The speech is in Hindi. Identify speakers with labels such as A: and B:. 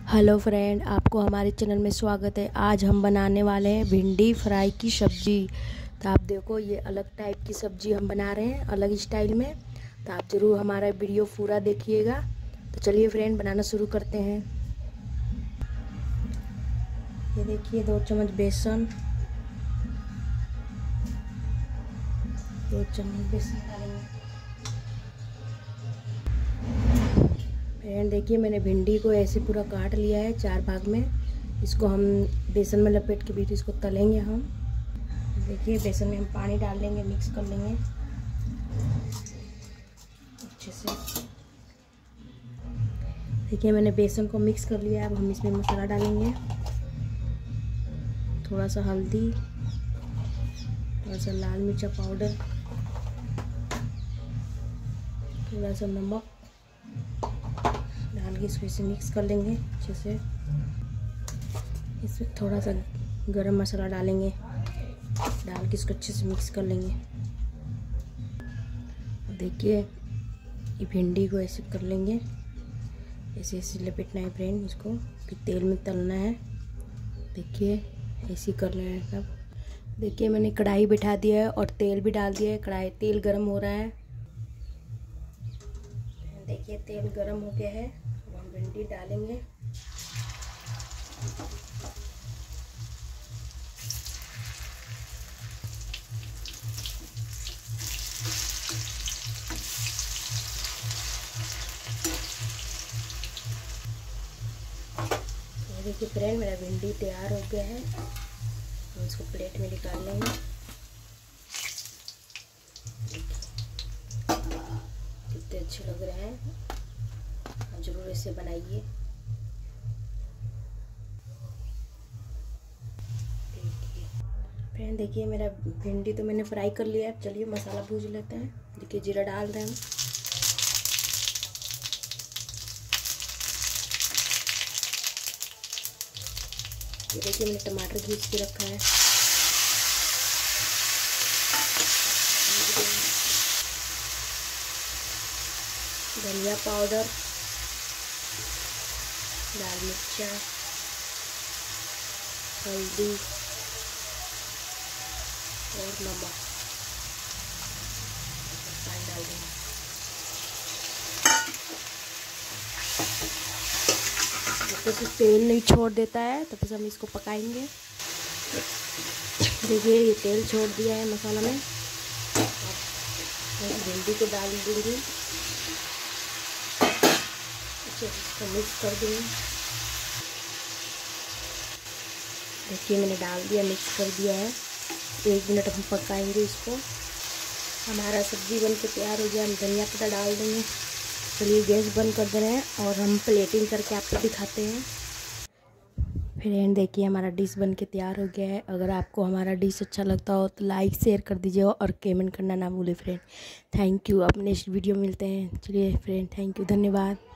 A: हेलो फ्रेंड, आपको हमारे चैनल में स्वागत है। आज हम बनाने वाले हैं भिंडी फ्राई की सब्ज़ी। तो आप देखो, ये अलग टाइप की सब्ज़ी हम बना रहे हैं, अलग स्टाइल में। तो आप ज़रूर हमारा वीडियो पूरा देखिएगा। तो चलिए फ्रेंड, बनाना शुरू करते हैं। ये देखिए, 2 चम्मच बेसन, 2 चम्मच बेसन डालेंगे। फ्रेंड देखिए, मैंने भिंडी को ऐसे पूरा काट लिया है 4 भाग में। इसको हम बेसन में लपेट के बीच इसको तलेंगे हम। देखिए, बेसन में हम पानी डाल लेंगे, मिक्स कर लेंगे अच्छे से। देखिए, मैंने बेसन को मिक्स कर लिया है। अब हम इसमें मसाला डालेंगे, थोड़ा सा हल्दी, थोड़ा सा लाल मिर्चा पाउडर, थोड़ा सा नमक डाल के इसको इसे मिक्स कर लेंगे अच्छे से। इसमें थोड़ा सा गरम मसाला डालेंगे, डाल के इसको अच्छे से मिक्स कर लेंगे। देखिए, ये भिंडी को ऐसे कर लेंगे, ऐसे ऐसे लपेटना है फ्रेंड इसको, फिर तेल में तलना है। देखिए, ऐसे कर लेना है सब। देखिए, मैंने कढ़ाई बिठा दिया है और तेल भी डाल दिया है। कढ़ाई तेल गरम हो रहा है। देखिए, तेल गरम हो गया है। अब हम भिंडी डालेंगे। ये देखिए फ्रेंड, मेरा भिंडी तैयार हो गया है। हम इसको प्लेट में निकाल लेंगे। कितने अच्छे लग रहे हैं, जरूर इसे बनाइए। फ्रेंड देखिए, मेरा भिंडी तो मैंने फ्राई कर लिया है। चलिए मसाला भूज लेते हैं। देखिए, जीरा डाल रहे हैं हम। ये देखिए, मैंने टमाटर घिस के रखा है। धनिया पाउडर, लाल मिर्चा, हल्दी और नमक, पानी डाल देंगे। तो फिर तेल नहीं छोड़ देता है, तो फिर हम इसको पकाएंगे। देखिए, ये तेल छोड़ दिया है मसाला में। अब भिंडी को डाल दूँगी, अच्छे से इसको मिक्स कर दूँगी। देखिए, मैंने डाल दिया, मिक्स कर दिया है। 1 मिनट हम पकाएंगे इसको। हमारा सब्जी बन के तैयार हो गया। हम धनिया पत्ता डाल देंगे। चलिए, गैस बंद कर दे रहे हैं और हम प्लेटिंग करके आपको दिखाते हैं। फ्रेंड देखिए, हमारा डिश बन के तैयार हो गया है। अगर आपको हमारा डिश अच्छा लगता हो तो लाइक शेयर कर दीजिए और कमेंट करना ना भूलें फ्रेंड। Thank you. अब नेक्स्ट वीडियो मिलते हैं। चलिए फ्रेंड, थैंक यू, धन्यवाद।